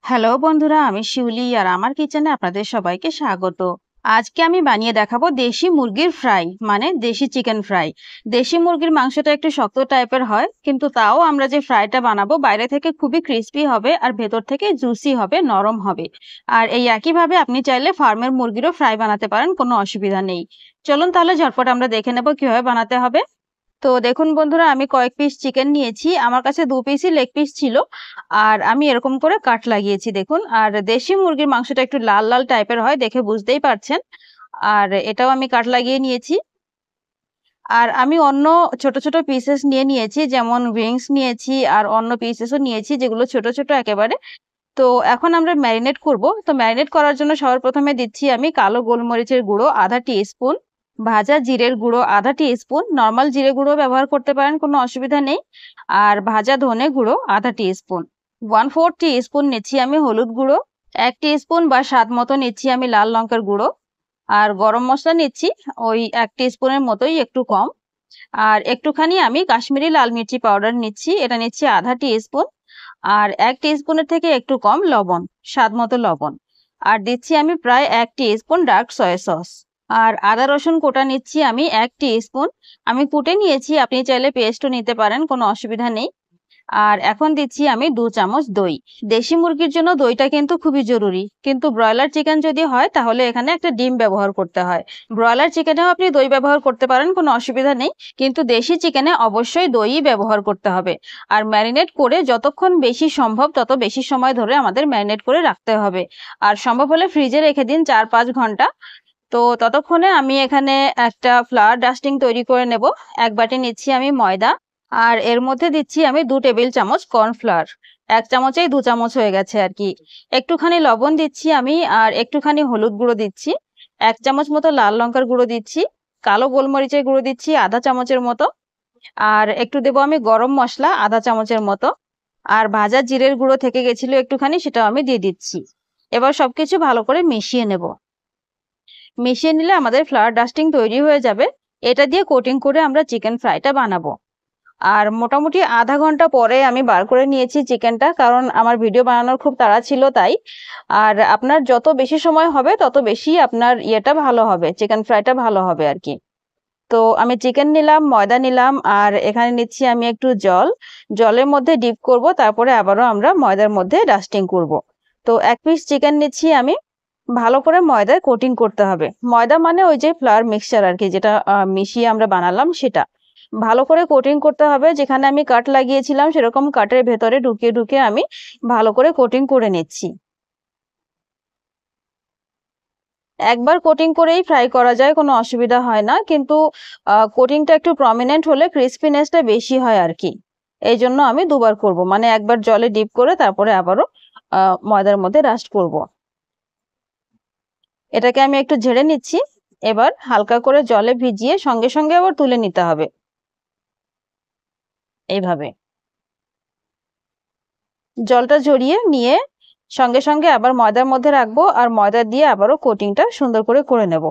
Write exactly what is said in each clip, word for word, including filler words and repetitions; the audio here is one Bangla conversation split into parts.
হ্যালো বন্ধুরা, আমি শিউলি আর আমার কিচেনে আপনাদের সবাইকে স্বাগত। আজকে আমি বানিয়ে দেখাবো দেশি মুরগির ফ্রাই, মানে দেশি চিকেন ফ্রাই। দেশি মুরগির মাংসটা একটু শক্ত টাইপের হয়, কিন্তু তাও আমরা যে ফ্রাইটা বানাবো বাইরে থেকে খুবই ক্রিস্পি হবে আর ভেতর থেকে জুসি হবে, নরম হবে। আর এই একইভাবে আপনি চাইলে ফার্মের মুরগিরও ফ্রাই বানাতে পারেন, কোনো অসুবিধা নেই। চলুন তাহলে ঝটপট আমরা দেখে নেব কিভাবে বানাতে হবে। তো দেখুন বন্ধুরা, আমি কয়েক পিস চিকেন নিয়েছি। আমার কাছে দু পিসই লেগ পিস ছিল। আর আমি এরকম করে কাট লাগিয়েছি দেখুন। আর দেশি মুরগির মাংসটা একটু লাল লাল টাইপের হয়, দেখে বুঝতেই পারছেন। আর এটাও আমি কাট লাগিয়ে নিয়েছি। আর আমি অন্য ছোট ছোট পিসেস নিয়ে নিয়েছি, যেমন উইংস নিয়েছি আর অন্য পিসেসও নিয়েছি, যেগুলো ছোট ছোট একেবারে। তো এখন আমরা ম্যারিনেট করব। তো ম্যারিনেট করার জন্য সবার প্রথমে দিচ্ছি আমি কালো গোলমরিচের গুঁড়ো আধা টিস্পুন, ভাজা জিরের গুঁড়ো আধা টিস্পুন, নর্মাল জিরে গুঁড়ো ব্যবহার করতে পারেন, কোনো অসুবিধা নেই। আর ভাজা ধনে গুঁড়ো আধা টিস্পুন। ওয়ান ফোর টিস্পুন নিচ্ছি আমি হলুদ গুঁড়ো। এক টিস্পুন বা স্বাদ মতো নিচ্ছি আমি লাল লঙ্কার গুঁড়ো। আর গরম মশলা নিচ্ছি ওই এক টিস্পুনের মতোই, একটু কম। আর একটুখানি আমি কাশ্মীরি লাল মির্চি পাউডার নিচ্ছি, এটা নিচ্ছি আধা টিস্পুন। আর এক টিস্পুনের থেকে একটু কম লবণ, স্বাদ মতো লবণ। আর দিচ্ছি আমি প্রায় এক টিস্পুন ডার্ক সয়া সস। আর আদা রসুন কোটা নিচ্ছি আমি এক টিস্পুন। আমি কুটে নিয়েছি, আপনি চাইলে পেস্টও নিতে পারেন, কোনো অসুবিধা নেই। আর এখন দিচ্ছি আমি দু চামচ দই। দেশি মুরগির জন্য দইটা কিন্তু খুবই জরুরি, কিন্তু ব্রয়লার চিকেন যদি হয় তাহলে এখানে একটা ডিম ব্যবহার করতে হয়। ব্রয়লার চিকেনেও আপনি দই ব্যবহার করতে পারেন, কোনো অসুবিধা নেই, কিন্তু দেশি চিকেনে অবশ্যই দই ব্যবহার করতে হবে। আর ম্যারিনেট করে যতক্ষণ বেশি সম্ভব তত বেশি সময় ধরে আমাদের ম্যারিনেট করে রাখতে হবে। আর সম্ভব হলে ফ্রিজে রেখে দিন চার পাঁচ ঘন্টা। তো ততক্ষণে আমি এখানে একটা ফ্লাওয়ার ডাস্টিং তৈরি করে নেব। এক বাটি নিচ্ছি আমি ময়দা। আর এর মধ্যে দিচ্ছি আমি দু টেবিল চামচ কর্নফ্লাওয়ার। এক চামচেই দু চামচ হয়ে গেছে আর কি। একটুখানি লবণ দিচ্ছি আমি, আর একটুখানি হলুদ গুঁড়ো দিচ্ছি। এক চামচ মতো লাল লঙ্কার গুঁড়ো দিচ্ছি। কালো গোলমরিচের গুঁড়ো দিচ্ছি আধা চামচের মতো। আর একটু দেবো আমি গরম মশলা আধা চামচের মতো। আর ভাজা জিরের গুঁড়ো থেকে গেছিল একটুখানি, সেটাও আমি দিয়ে দিচ্ছি। এবার সবকিছু ভালো করে মিশিয়ে নেব। মিশিয়ে নিলে আমাদের ফ্লাওয়ার ডাস্টিং তৈরি হয়ে যাবে। এটা দিয়ে কোটিং করে আমরা চিকেন ফ্রাইটা বানাবো। আর মোটামুটি আধা ঘন্টা পরে আমি বার করে নিয়েছি চিকেনটা, কারণ আমার ভিডিও বানানোর খুব তাড়া ছিল তাই। আর আপনার যত বেশি সময় হবে তত বেশি আপনার ইয়েটা ভালো হবে, চিকেন ফ্রাইটা ভালো হবে আর কি। তো আমি চিকেন নিলাম, ময়দা নিলাম, আর এখানে নিচ্ছি আমি একটু জল। জলের মধ্যে ডিপ করব, তারপরে আবারও আমরা ময়দার মধ্যে ডাস্টিং করব। তো এক পিস চিকেন নিচ্ছি আমি। ভালো করে ময়দায় কোটিং করতে হবে। ময়দা মানে ওই যে ফ্লাওয়ার মিক্সচার আর কি, যেটা মিশিয়ে আমরা বানালাম সেটা। ভালো করে কোটিং করতে হবে, যেখানে আমি কাট লাগিয়েছিলাম সেরকম কাটের ভেতরে ঢুকিয়ে ঢুকিয়ে আমি ভালো করে কোটিং করে নিচ্ছি। একবার কোটিং করেই ফ্রাই করা যায়, কোনো অসুবিধা হয় না, কিন্তু কোটিংটা একটু প্রমিনেন্ট হলে ক্রিস্পিনেসটা বেশি হয় আর কি। এই জন্য আমি দুবার করব, মানে একবার জলে ডিপ করে তারপরে আবারও ময়দার মধ্যে রাস্ট করব। এটাকে আমি একটু ঝেড়ে নিচ্ছি। এবার হালকা করে জলে ভিজিয়ে সঙ্গে সঙ্গে আবার তুলে নিতে হবে, এইভাবে জলটা ঝরিয়ে নিয়ে সঙ্গে সঙ্গে আবার ময়দার মধ্যে রাখবো, আর ময়দা দিয়ে আবারও কোটিংটা সুন্দর করে করে নেব।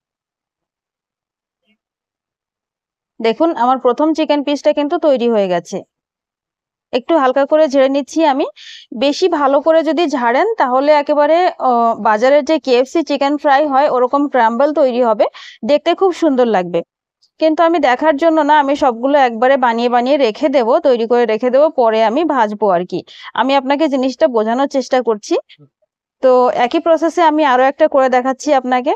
দেখুন আমার প্রথম চিকেন পিসটা কিন্তু তৈরি হয়ে গেছে। একটু হালকা করে ঝেড়ে নিচ্ছি আমি। বেশি ভালো করে যদি ঝাড়েন তাহলে একেবারে বাজারের যে কেএফসি চিকেন ফ্রাই হয় ওরকম ক্রাম্বল তৈরি হবে, দেখতে খুব সুন্দর লাগবে। কিন্তু আমি দেখার জন্য না, আমি সবগুলো একবারে বানিয়ে বানিয়ে রেখে দেব, তৈরি করে রেখে দেব, পরে আমি ভাজবো আর কি। আমি আপনাকে জিনিসটা বোঝানোর চেষ্টা করছি। তো একই প্রসেসে আমি আরো একটা করে দেখাচ্ছি আপনাকে।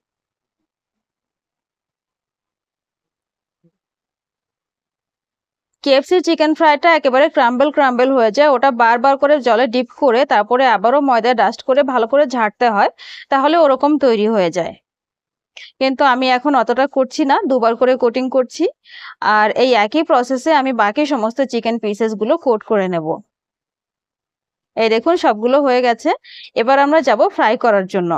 কেএফসি চিকেন ফ্রাইটা একেবারে ক্রাম্বল ক্রাম্বল হয়ে যায়, ওটা বারবার করে জলে ডিপ করে তারপরে আবারও ময়দা ডাস্ট করে ভালো করে ঝাড়তে হয়, তাহলে ওরকম তৈরি হয়ে যায়। কিন্তু আমি এখন অতটা করছি না, দুবার করে কোটিং করছি। আর এই একই প্রসেসে আমি বাকি সমস্ত চিকেন পিসেস গুলো কোট করে নেব। এই দেখুন সবগুলো হয়ে গেছে। এবার আমরা যাব ফ্রাই করার জন্য।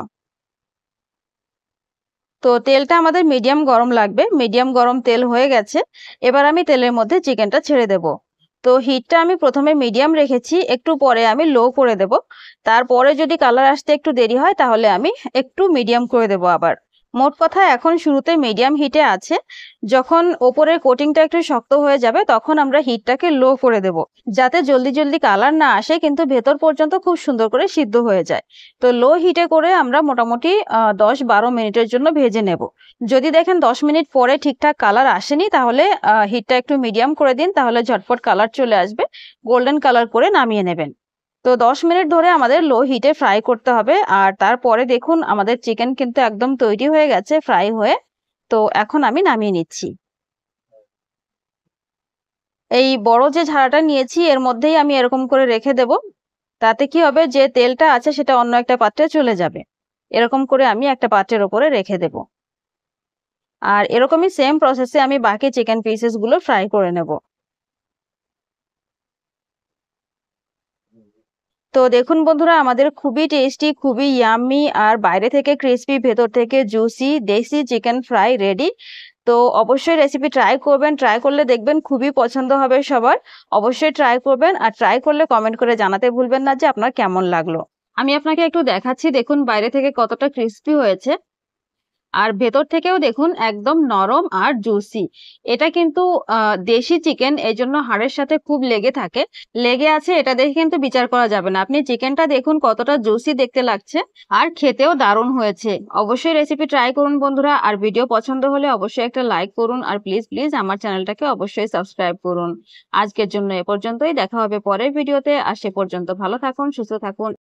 তো তেলটা আমাদের মিডিয়াম গরম লাগবে, মিডিয়াম গরম তেল হয়ে গেছে। এবার আমি তেলের মধ্যে চিকেনটা ছেড়ে দেব। তো হিটটা আমি প্রথমে মিডিয়াম রেখেছি, একটু পরে আমি লো করে দেব। তারপরে যদি কালার আসতে একটু দেরি হয় তাহলে আমি একটু মিডিয়াম করে দেব আবার। মোট কথা এখন শুরুতে মিডিয়াম হিটে আছে। যখন ওপরের কোটিংটা একটু শক্ত হয়ে যাবে তখন আমরা হিটটাকে লো করে দেব, যাতে জলদি জলদি কালার না আসে কিন্তু ভেতর পর্যন্ত খুব সুন্দর করে সিদ্ধ হয়ে যায়। তো লো হিটে করে আমরা মোটামুটি দশ বারো মিনিটের জন্য ভেজে নেব। যদি দেখেন দশ মিনিট পরে ঠিকঠাক কালার আসেনি তাহলে হিটটা একটু মিডিয়াম করে দিন, তাহলে ঝটপট কালার চলে আসবে, গোল্ডেন কালার করে নামিয়ে নেবেন। তো দশ মিনিট ধরে আমাদের লো হিটে ফ্রাই করতে হবে। আর তারপরে দেখুন আমাদের চিকেন কিন্তু একদম তৈরি হয়ে গেছে ফ্রাই হয়ে। তো এখন আমি নামিয়ে নিচ্ছি। এই বড় যে ঝাড়াটা নিয়েছি এর মধ্যেই আমি এরকম করে রেখে দেব। তাতে কি হবে, যে তেলটা আছে সেটা অন্য একটা পাত্রে চলে যাবে। এরকম করে আমি একটা পাত্রের ওপরে রেখে দেব। আর এরকমই সেম প্রসেসে আমি বাকি চিকেন পিসেস গুলো ফ্রাই করে নেব। তো দেখুন বন্ধুরা, আমাদের খুবই টেস্টি, খুবই ইয়াম্মি আর বাইরে থেকে ক্রিস্পি ভেতর থেকে জুসি দেশি চিকেন ফ্রাই রেডি। তো অবশ্যই রেসিপি ট্রাই করবেন, ট্রাই করলে দেখবেন খুবই পছন্দ হবে সবার। অবশ্যই ট্রাই করবেন আর ট্রাই করলে কমেন্ট করে জানাতে ভুলবেন না যে আপনার কেমন লাগলো। আমি আপনাকে একটু দেখাচ্ছি, দেখুন বাইরে থেকে কতটা ক্রিস্পি হয়েছে আর ভেতর থেকেও দেখুন একদম নরম আর জুসি। এটা কিন্তু আহ, দেশি চিকেন, এই জন্য হাড়ের সাথে খুব লেগে থাকে। লেগে আছে এটা দেখে কিন্তু বিচার করা যাবে না। আপনি চিকেনটা দেখুন কতটা জুসি দেখতে লাগছে আর খেতেও দারুণ হয়েছে। অবশ্যই রেসিপি ট্রাই করুন বন্ধুরা, আর ভিডিও পছন্দ হলে অবশ্যই একটা লাইক করুন আর প্লিজ প্লিজ আমার চ্যানেলটাকে অবশ্যই সাবস্ক্রাইব করুন। আজকের জন্য এ পর্যন্তই, দেখা হবে পরের ভিডিওতে। আর সে পর্যন্ত ভালো থাকুন, সুস্থ থাকুন।